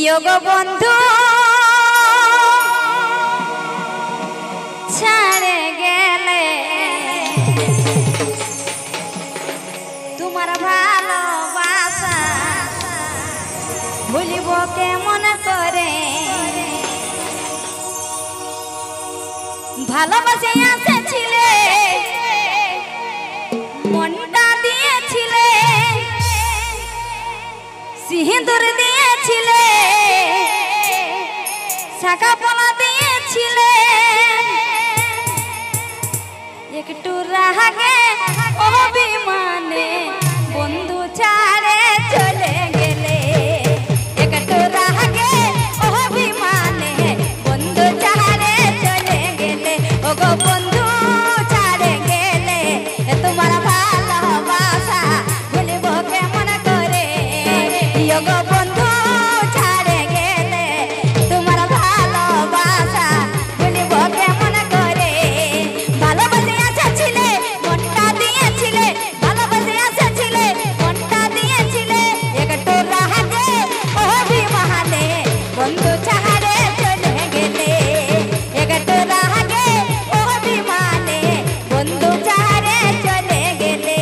ইয়োগো বন্ধু ছাড়ে গেলে তোমার ভালোবাসা ভুলিব কেমন করে ভালোবাসে আসেছিলে মনটা দিয়েছিলে সিঁদুর দিয়েছিলে শাখা পলা দিয়েছিলে একটু রাগে অভিমানে বন্ধু ছাড়ে চলে গেলে একটু রাগে অভিমানে বন্ধু ছাড়ে চলে গেলে ওগো বন্ধু ছাড়ে গেলে তোমার ভালোবাসা ভুলিব কেমন করে ওগো বন্ধু ছাড়ে গেলে তোমার ভালোবাসা ভুলিব কেমন করে ভালোবাসে আসেছিলে মনটা দিয়েছিলে ভালোবাসে আসেছিলে মনটা দিয়েছিলে একটু রাগে অভিমানে বন্ধু ছাড়ে চলে গেলে একটু রাগে অভিমানে বন্ধু ছাড়ে চলে গেলে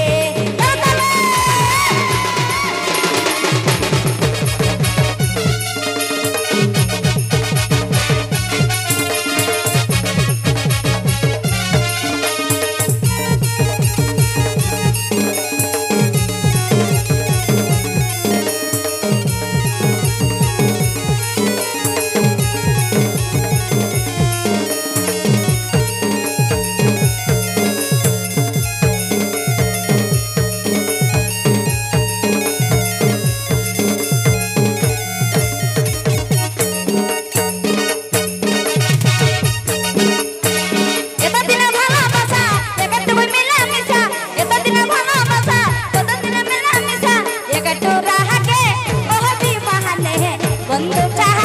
বন্ধু